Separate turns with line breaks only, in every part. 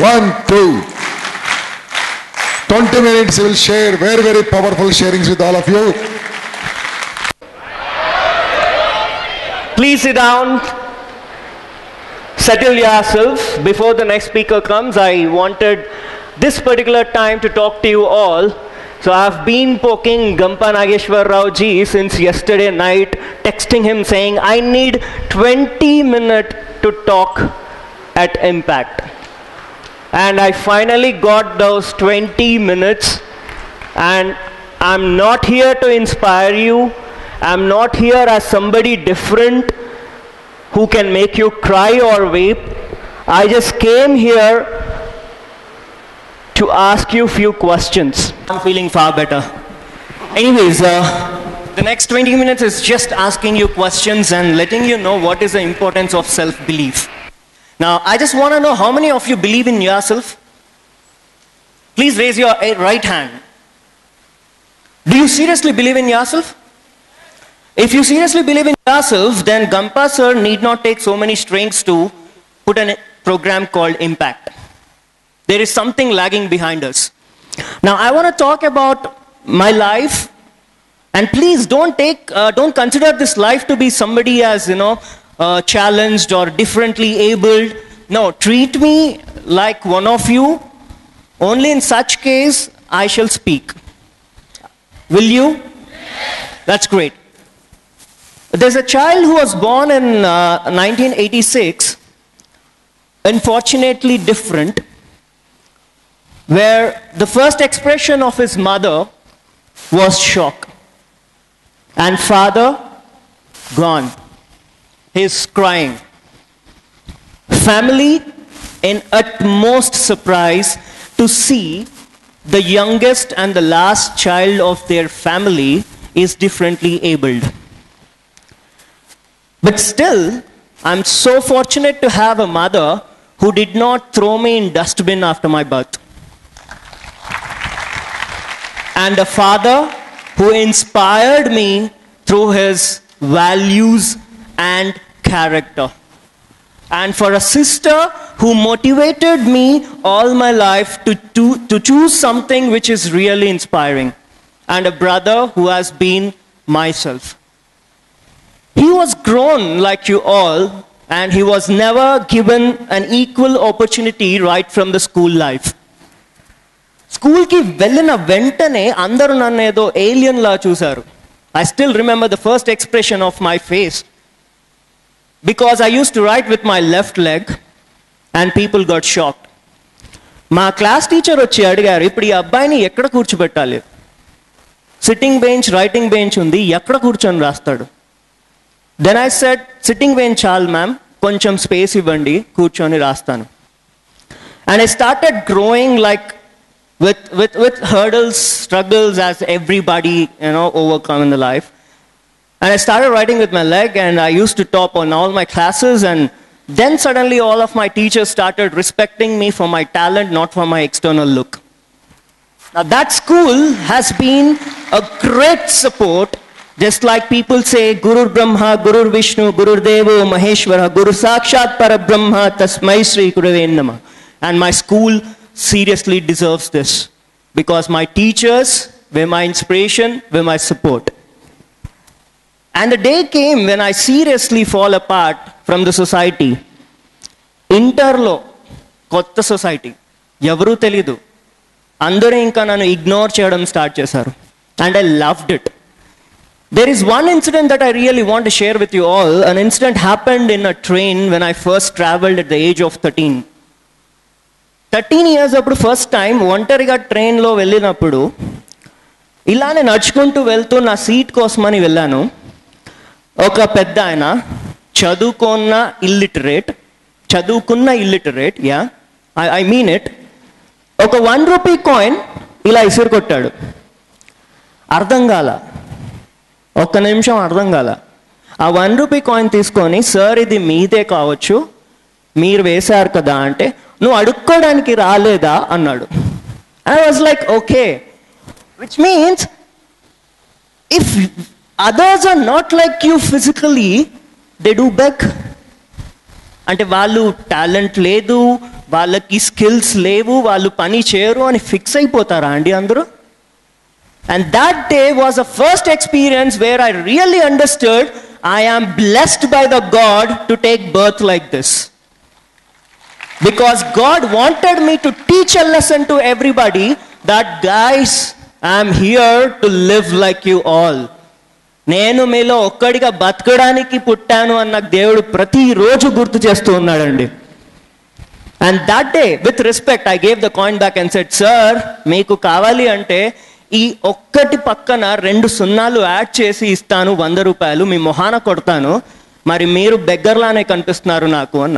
1, 2. 20 minutes he will share very, very powerful sharings with all of you.
Please sit down. Settle yourself. Before the next speaker comes, I wanted this particular time to talk to you all. So I've been poking Gampa Nageshwar Rao ji since yesterday night, texting him saying, I need 20 minutes to talk at Impact. And I finally got those 20 minutes, and I'm not here to inspire you. I'm not here as somebody different who can make you cry or weep. I just came here to ask you a few questions. I'm feeling far better. Anyways, the next 20 minutes is just asking you questions and letting you know what is the importance of self-belief. Now, I just want to know how many of you believe in yourself? Please raise your right hand. Do you seriously believe in yourself? If you seriously believe in yourself, then Gampa sir need not take so many strings to put a program called Impact. There is something lagging behind us. Now, I want to talk about my life, and please don't consider this life to be somebody as, challenged or differently abled. No, treat me like one of you. Only in such case, I shall speak. Will you? That's great. There's a child who was born in 1986, unfortunately different, where the first expression of his mother was shock. And father, gone. He's crying. Family in utmost surprise to see the youngest and the last child of their family is differently abled. But still, I'm so fortunate to have a mother who did not throw me in dustbin after my birth. And a father who inspired me through his values and character. And for a sister who motivated me all my life to choose something which is really inspiring. And a brother who has been myself. He was grown like you all, and he was never given an equal opportunity right from the school life. School ki vellina ventane andaru nannu edo alien la chusaru. I still remember the first expression of my face, because I used to write with my left leg and people got shocked. మా class teacher వచ్చి అడిగారు, ఇప్పుడు ఈ అబ్బాయిని ఎక్కడ కూర్చోబెట్టాలి? Sitting bench, writing bench ఉంది, ఎక్కడ కూర్చొని రాస్తాడు? Then I said, sitting bench chaal ma'am, koncham space ivandi, kurchoni rastanu. And I started growing like with hurdles, struggles as everybody, overcome in the life. And I started writing with my leg, and I used to top on all my classes, and then suddenly all of my teachers started respecting me for my talent, not for my external look. Now that school has been a great support. Just like people say, Guru Brahma, Guru Vishnu, Guru Devo, Maheshwara, Guru Sakshat Parabrahma, Tasmai Sri Gurave Namah. And my school seriously deserves this, because my teachers were my inspiration, were my support. And the day came when I seriously fall apart from the society. Interlo, kotta society, yavaru telidu. Andaru inka nanu ignore cheyadam start chesaru. And I loved it. There is one incident that I really want to share with you all. An incident happened in a train when I first traveled at the age of 13. 13 years appudu first time ఒంటరిగా ట్రైన్లో వెళ్ళినప్పుడు ఇలానే నడుచుకుంటూ వెళ్తూ నా seat కోసమని వెళ్ళాను. ఒక పెద్ద ఆయన చదువుకున్న ఇల్లిటరేట్, ఐ మీన్ ఇట్, ఒక 1 రూపీ కాయిన్ ఇలా ఇసురు కొట్టాడు. అర్థం కాల, ఒక్క నిమిషం అర్థం కాల. ఆ 1 రూపీ కాయిన్ తీసుకొని, సార్ ఇది మీదే కావచ్చు, మీరు వేశారు కదా అంటే, నువ్వు అడుక్కోవడానికి రాలేదా అన్నాడు. I was like okay, which means if others are not like you physically, they do beg. అంటే వాళ్ళు టాలెంట్ లేదు, వాళ్ళకి స్కిల్స్ లేవు, వాళ్ళు పని చేయరు అని ఫిక్స్ అయిపోతారా అండి అందరూ? And that day was the first experience where I really understood I am blessed by the God to take birth like this. Because God wanted me to teach a lesson to everybody that guys, I am here to live like you all. నేను మీలో ఒక్కడిగా బతకడానికి పుట్టాను అన్న దేవుడు ప్రతిరోజు గుర్తు చేస్తూ ఉన్నాడండి. And that day, with respect, I gave the coin back and said, sir, మీకు కావాలి అంటే ఈ ఒక్కటి పక్కన 2 సున్నాలు యాడ్ చేసి ఇస్తాను, 100 రూపాయలు మీ మొహాన కొడతాను, మరి మీరు బెగ్గర్లానే కనిపిస్తున్నారు నాకు అన్న.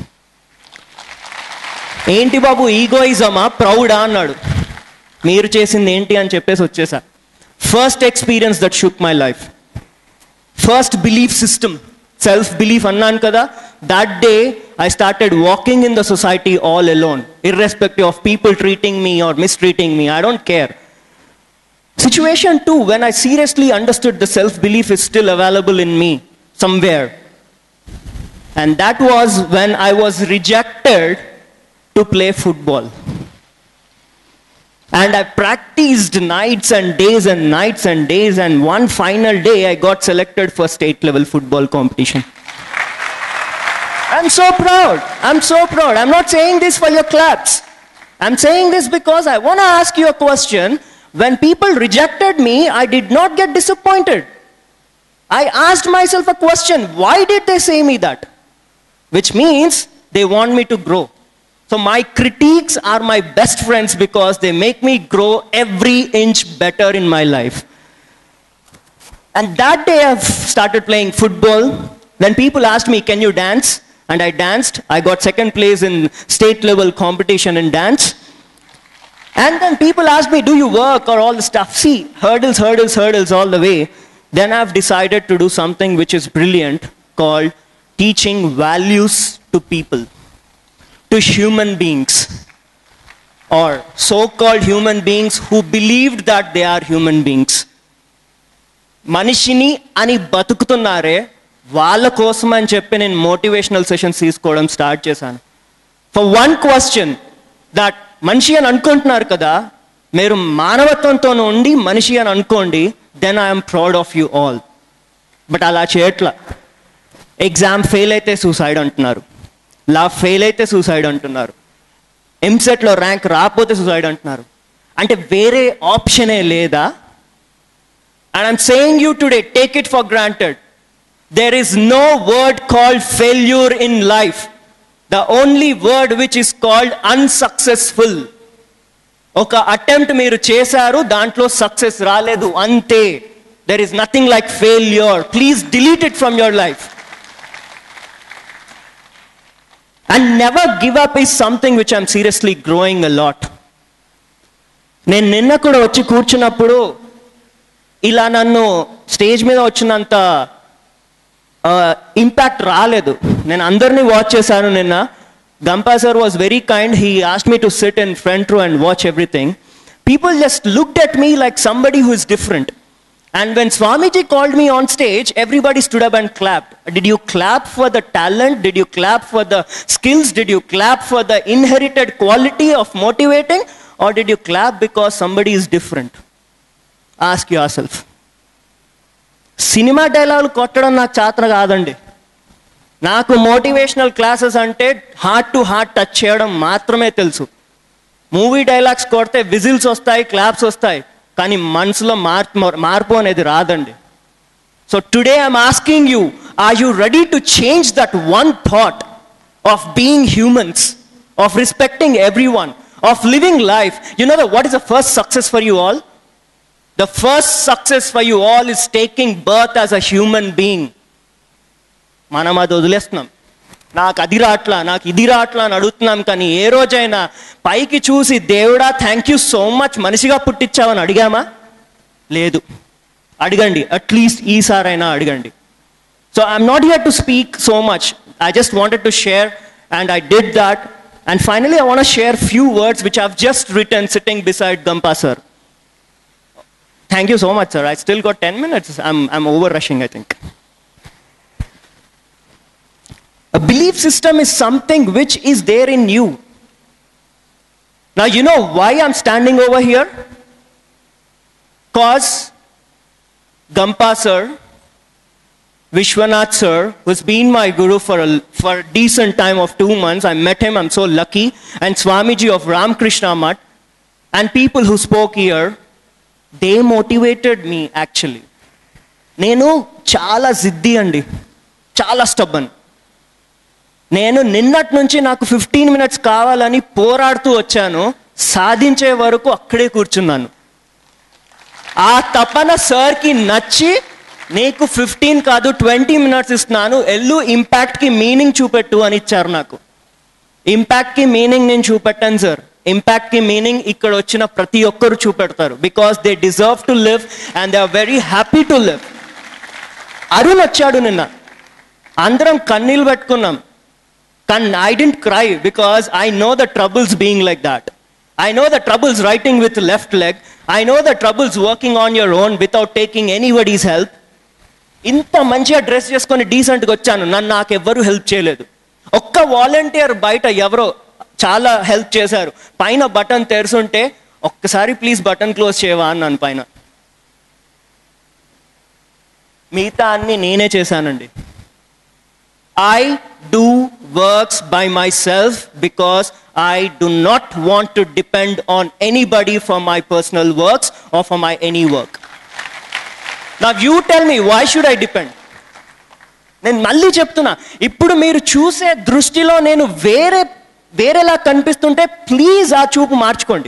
ఏంటి బాబు ఈగోయిజమా ప్రౌడా అన్నాడు. మీరు చేసింది ఏంటి అని చెప్పేసి వచ్చేసా. First experience that shook my life. First belief system, self belief అన్నాను కదా. That day I started walking in the society all alone, irrespective of people treating me or mistreating me. I don't care. Situation 2, when I seriously understood the self-belief is still available in me somewhere. And that was when I was rejected to play football. And I practiced nights and days and nights and days, and one final day I got selected for state level football competition. I'm so proud. I'm so proud. I'm not saying this for your claps. I'm saying this because I want to ask you a question. When people rejected me, I did not get disappointed. I asked myself a question. Why did they say me that? Which means they want me to grow. So my critiques are my best friends because they make me grow every inch better in my life. And that day I've started playing football. When people asked me, can you dance? And I danced. I got second place in state level competition in dance. And then people asked me, do you work or all the stuff? See, hurdles, hurdles, hurdles all the way. Then I've decided to do something which is brilliant called teaching values to people, to human beings, or so-called human beings who believed that they are human beings. Manishini ani batukutunnare, వాళ్ళ కోసం అని చెప్పి నేను motivational sessions తీసుకోవడం start చేశాను. For one question that మనిషి అని అనుకుంటున్నారు కదా, మీరు మానవత్వంతో ఉండి మనిషి అని అనుకోండి, then I'm proud of you all. But అలా చేయట్లా. ఎగ్జామ్ ఫెయిల్ అయితే సూసైడ్ అంటున్నారు, లా ఫెయిల్ అయితే సూసైడ్ అంటున్నారు, ఎంసెట్లో ర్యాంక్ రాకపోతే సూసైడ్ అంటున్నారు. అంటే వేరే ఆప్షనే లేదా? And I'm saying you today, take it for granted. There is no word called failure in life. The only word which is called unsuccessful. Oka attempt మీరు చేశారు, దాంట్లో సక్సెస్ రాలేదు, అంతే. There is nothing like failure. Please delete it from your life. And never give up is something which I'm seriously growing a lot. నేను నిన్న కూడా వచ్చి కూర్చున్నప్పుడు ఇలా నన్ను స్టేజ్ మీద వచ్చినంత ఇంపాక్ట్ రాలేదు. నేను అందరినీ వాచ్ చేశాను నిన్న. Gampa sir was very kind. He asked me to sit in front row and watch everything. People just looked at me like somebody who is different. And when Swamiji called me on stage, everybody stood up and clapped. Did you clap for the talent? Did you clap for the skills? Did you clap for the inherited quality of motivating? Or did you clap because somebody is different? Ask yourself. Cinema డైలాగులు కొట్టడం నాకు చేతన కాదండి. నాకు motivational classes అంటే heart to heart touch చేయడం మాత్రమే తెలుసు. మూవీ డైలాగ్స్ కొడితే విజిల్స్ వస్తాయి, క్లాప్స్ వస్తాయి, కానీ మనసులో మార్పు అనేది రాదండి. So today I'm asking you, are you ready to change that one thought of being humans, of respecting every one, of living life? You know what is the first success for you all? The first success for you all is taking birth as a human being. మనం అది వదిలేస్తున్నాం. నాకు అది రాట్లా, నాకు ఇది రాట్లా అని అడుగుతున్నాం, కానీ ఏ రోజైనా పైకి చూసి దేవుడా థ్యాంక్ యూ సో మచ్ మనిషిగా పుట్టించావని అడిగామా? లేదు. అడగండి, అట్లీస్ట్ ఈసారైనా అడగండి. So I'm not here to speak so much. I just wanted to share and I did that. And finally I want to share few words which I have just written sitting beside Gampa sir. Thank you so much, sir. I still got 10 minutes. I'm over rushing, I think. A belief system is something which is there in you. Now, you know why I'm standing over here? Because Gampa sir, Vishwanath sir, who's been my guru for a decent time of 2 months, I met him, I'm so lucky, and Swamiji of Ramakrishna Math, and people who spoke here, they motivated me actually. నేను చాలా జిద్ది అండి, చాలా stubborn. నేను నిన్నటి నుంచి నాకు 15 minutes కావాలని పోరాడుతూ వచ్చాను, సాధించే వరకు అక్కడే కూర్చున్నాను. ఆ తపన సార్కి నచ్చి నీకు 15 కాదు 20 minutes ఇస్తున్నాను, ఎల్లు ఇంపాక్ట్కి మీనింగ్ చూపెట్టు అని ఇచ్చారు నాకు. ఇంపాక్ట్కి మీనింగ్ నేను చూపెట్టాను సార్. ఇంపాక్ట్కి మీనింగ్ ఇక్కడ వచ్చిన ప్రతి ఒక్కరు చూపెడతారు. Because they deserve to live and they are very happy to live. Arun వచ్చాడు నిన్న, అందరం కన్నీళ్ళు పెట్టుకున్నాం. I didn't cry because I know the troubles being like that. I know the troubles writing with left leg. I know the troubles working on your own without taking anybody's help. ఇంత మంచిగా dress చేసుకొని డీసెంట్గా వచ్చాను, నన్ను నాకెవ్వరూ help చేయలేదు. ఒక్క volunteer బయట ఎవరో చాలా హెల్ప్ చేశారు. పైన బటన్ తెరుస్తుంటే ఒక్కసారి ప్లీజ్ బటన్ క్లోజ్ చేయవా అన్నాను పైన. మిగతా అన్ని నేనే చేశానండి. I do works by myself because I do not want to depend on anybody for my personal works or for my any work. Now you tell me, why should I depend? నేను మళ్ళీ చెప్తున్నా, ఇప్పుడు మీరు చూసే దృష్టిలో నేను వేరేలా కనిపిస్తుంటే please ఆ చూపు మార్చుకోండి.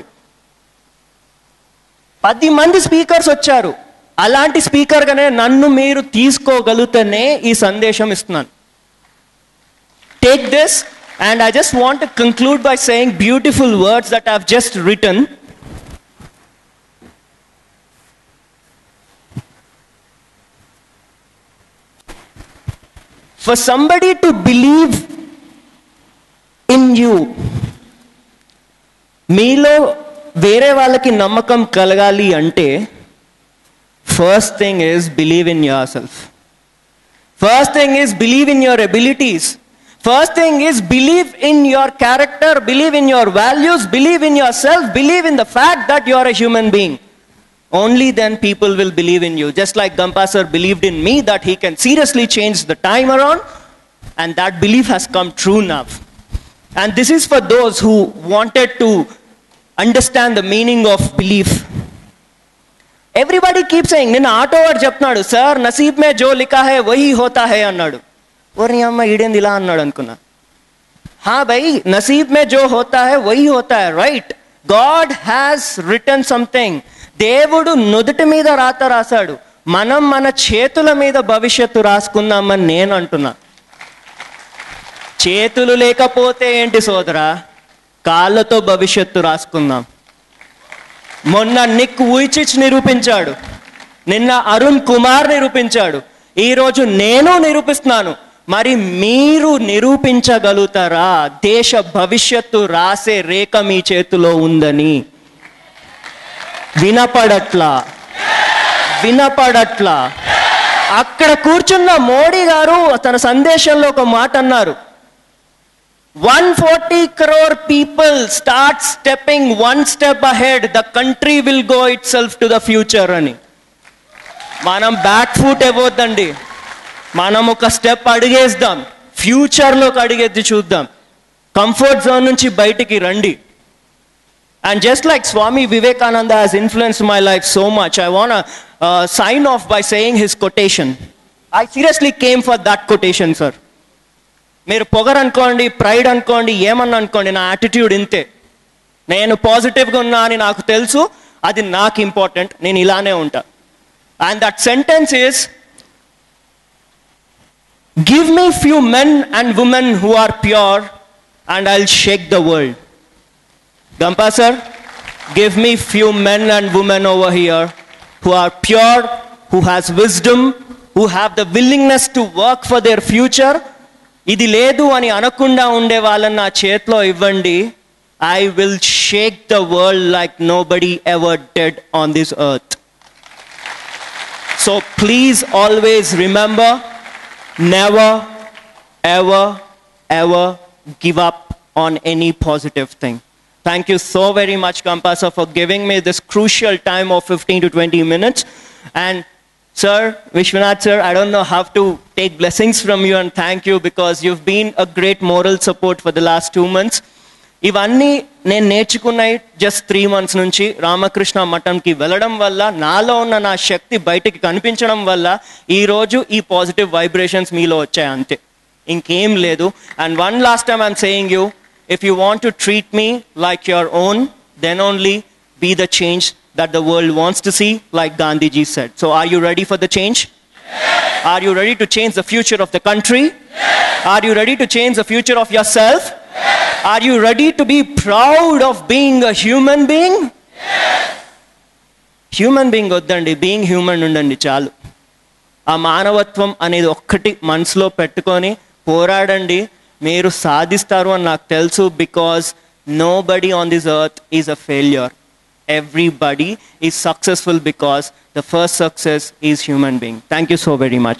10 మంది స్పీకర్స్ వచ్చారు, అలాంటి స్పీకర్గానే నన్ను మీరు తీసుకోగలుగుతూనే ఈ సందేశం ఇస్తున్నాను. Take this, and I just want to conclude by saying beautiful words that I've just written. For somebody to believe in you, మీలో వేరే వాళ్ళకి నమ్మకం కలగాలి అంటే first thing is believe in yourself. First thing is believe in your abilities. First thing is believe in your character, believe in your values, believe in yourself, believe in the fact that you are a human being. Only then people will believe in you. Just like Gampa sir believed in me that he can seriously change the time around, and that belief has come true now. And this is for those who wanted to understand the meaning of belief. Everybody keeps saying, నిన్న auto వాడు చెప్తున్నాడు, sir నసీబ్ మే జో లిఖా హై వహీ హోతా హై అన్నాడు. ఓరి అమ్మ ఈడేంది ఇలా అన్నాడు అనుకున్నా. హా భయ్, నసీబ్ మే జో హోతా హై వహీ హోతా హై, right. God has written something. దేవుడు నుదుటి మీద రాత రాశాడు, మనం మన చేతుల మీద భవిష్యత్తు రాసుకుందామని నేను అంటున్నా. చేతులు లేకపోతే ఏంటి సోదరా, కాళ్ళతో భవిష్యత్తు రాసుకుందాం. మొన్న నిక్ వుయిచిచ్ నిరూపించాడు, నిన్న అరుణ్ కుమార్ నిరూపించాడు, ఈరోజు నేను నిరూపిస్తున్నాను. మరి మీరు నిరూపించగలుగుతారా దేశ భవిష్యత్తు రాసే రేఖ మీ చేతిలో ఉందని? వినపడట్లా? అక్కడ కూర్చున్న మోడీ గారు తన సందేశంలో ఒక మాట అన్నారు, 140 crore people start stepping one step ahead, the country will go itself to the future అని. మనం బ్యాక్ ఫుట్ ఇవ్వద్దండి, మనం ఒక స్టెప్ అడిగేద్దాం, ఫ్యూచర్లోకి అడిగేది చూద్దాం. కంఫర్ట్ జోన్ నుంచి బయటికి రండి. And just like Swami Vivekananda has influenced my life so much, I want to sign off by saying his quotation. I seriously came for that quotation, sir. మీరు పొగరు అనుకోండి, ప్రైడ్ అనుకోండి, ఏమన్నా అనుకోండి, నా యాటిట్యూడ్ ఇంతే. నేను పాజిటివ్గా ఉన్నా అని నాకు తెలుసు, అది నాకు ఇంపార్టెంట్, నేను ఇలానే ఉంటా. And that sentence is, give me few men and women who are pure and I'll shake the world. Gampa sir, give me few men and women over here who are pure, who has wisdom, who have the willingness to work for their future. ఇది లేదు అని అనకుండా ఉండే వాళ్ళని నా చేతిలో ఇవ్వండి. I will shake the world like nobody ever did on this earth. So please always remember, never, ever, ever give up on any positive thing. Thank you so very much, Kampasa, for giving me this crucial time of 15 to 20 minutes. And sir, Vishwanath sir, I don't know how to take blessings from you and thank you because you've been a great moral support for the last 2 months. ఇవన్నీ నేను నేర్చుకున్నాయి just 3 months నుంచి రామకృష్ణ మఠంకి వెళ్ళడం వల్ల నాలో ఉన్న నా శక్తి బయటికి కనిపించడం వల్ల ఈరోజు ఈ పాజిటివ్ వైబ్రేషన్స్ మీలో వచ్చాయి అంతే, ఇంకేం లేదు. And one last time I'm saying you, if you want to treat me like your own, then only be the change that the world wants to see, like Gandhiji said. So are you ready for the change? Yes. Are you ready to change the future of the country? Yes. Are you ready to change the future of yourself? Yes. Are you ready to be proud of being a human being? Yes. Human being వద్దండి, being human ఉండండి చాలు. ఆ మానవత్వం అనేది ఒక్కటి మనసులో పెట్టుకొని పోరాడండి, మీరు సాధిస్తారు అని నాకు తెలుసు. Because nobody on this earth is a failure. Everybody is successful because the first success is human being. Thank you so very much.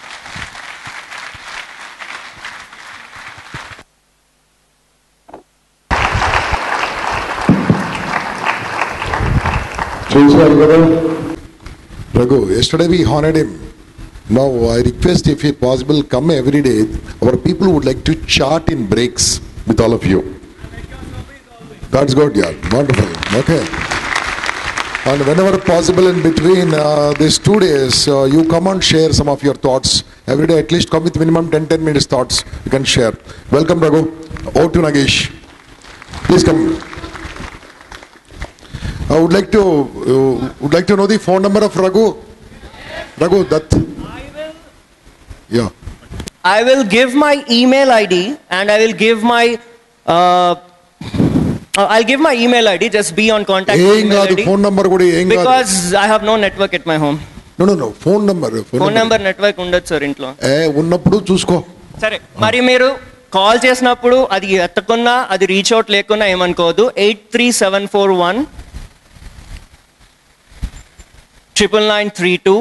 Raghu, yesterday we honored him. Now I request if it's possible, come every day. Our people would like to chat in breaks with all of you. That's good, yeah, wonderful. Okay. And whenever possible in between these 2 days, you come and share some of your thoughts. Every day at least come with minimum 10 minutes thoughts you can share. Welcome Raghu. Over to Nagesh. Please come. I would like to know the phone number of Raghu. Raghu, that. Yeah.
I will give my email ID and I will give my I'll give my email ID. Just be on contact.
Email ID. Phone number kuda
because I have no network at my home.
No. Phone number.
Phone number network ఉండదు sir ఇంట్లో.
ఉన్నప్పుడు చూసుకో. సరే,
మరి మీరు call చేసినప్పుడు అది ఎత్తకున్నా అది రీచ్ అవుట్ లేకున్నా ఏమనుకోవద్దు. 83741 99932.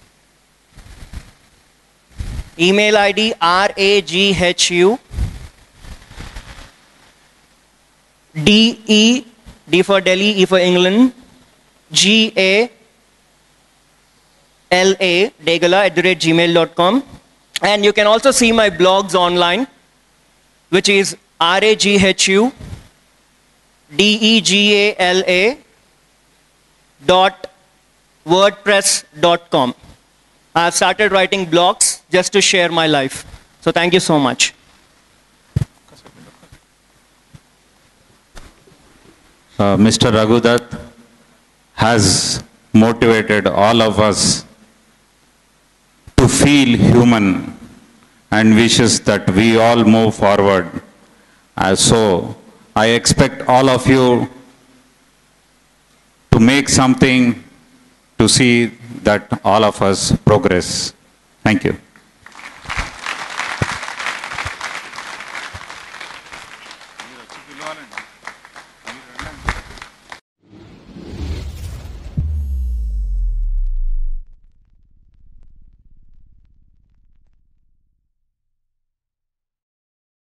Email ID RAGHU DE, D for Delhi, E for England, GALA, Degala @gmail.com. And you can also see my blogs online, which is RAGHU DEGALA .wordpress.com. I have started writing blogs just to share my life. So thank you so much.
Mr. Raghu Dutt has motivated all of us to feel human and wishes that we all move forward. So I expect all of you to make something to see that all of us progress. Thank you.